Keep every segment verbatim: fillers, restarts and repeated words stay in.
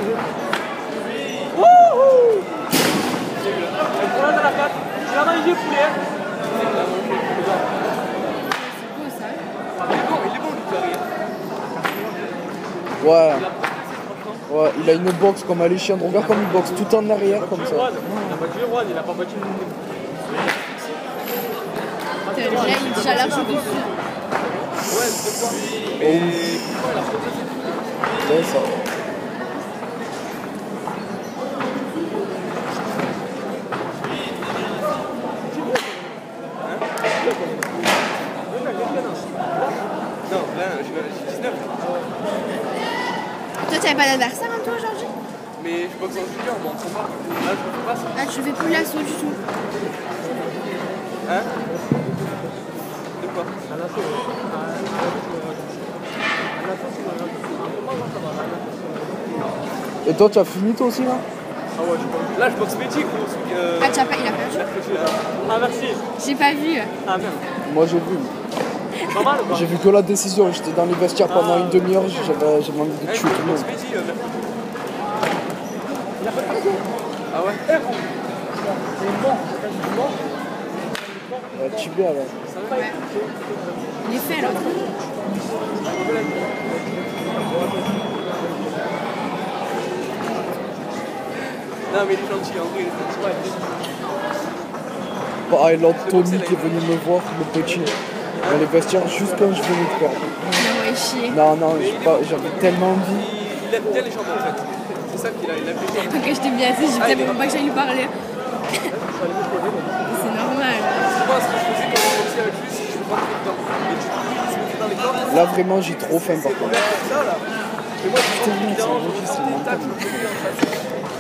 Wouhou! Pour la patte, tu l'as mangé poulet. C'est beau ça. Il est bon, il est bon le carrière. Ouais. Ouais, il a une boxe comme Alexandre. Regarde comme il boxe tout en arrière comme ça. Il a battu le roi, il a pas battu le monde. Là, il est déjà large dessus. Ouais, c'est quoi? Mais c'est ça. Non, là, j'ai dix-neuf. Toi, tu n'avais pas d'adversaire, hein, toi, aujourd'hui? Mais je boxe en junior, moi, on s'en va. Là, je me fais pas ça. Ah, tu fais plus l'assaut du tout. Hein? De quoi? Et toi, tu as fini toi aussi là? Ah ouais, je boxe. Là, je boxe métier, gros. Euh... Ah, tu as pas, il a perdu? Ah, merci. J'ai pas vu. Ah, merde. Moi j'ai vu. Pas mal ou pas? J'ai vu que la décision. J'étais dans les vestiaires pendant Ah. une demi-heure. J'avais j'avais envie de Eh, tuer tout le monde. boxe métier, euh, il a pas de raison. Ah ouais? Eh, gros. C'est bon. C'est bon. Ouais, tibia là. Ouais. Il est fait, l'autre. Non, mais il est gentil, en vrai, il est gentil. Pareil, l'autre Tommy qui est venu me voir, le petit, dans les vestiaires juste quand je venais de perdre. Il a chier. Non, non, j'avais tellement envie. Il aime bien les jambes en fait. C'est ça qu'il a, il aime les jambes. Ok, je t'ai bien assez, j'ai tellement pas que j'aille lui parler. C'est normal. Moi, ce que je faisais quand je boxais avec lui, c'est que je me rentrais dedans. Et tu se mettais dans les cordes. Là, vraiment, j'ai trop faim par C'est contre. ouvert comme ça là. Et moi, je me Putain, rentrais c'est dedans, vrai, c'est je me mental. tac, je me faisais en face.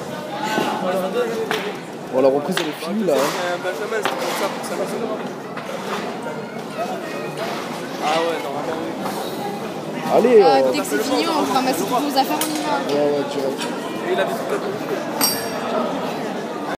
Bon, la reprise elle est finie là. Hein. Un Benjamin, c'était comme ça pour ça. Ah ouais, normalement, oui. Allez, Ah, euh... dès que c'est fini, on ramasse toutes nos affaires, on y va. ouais, ouais, direct. Et il avait tout à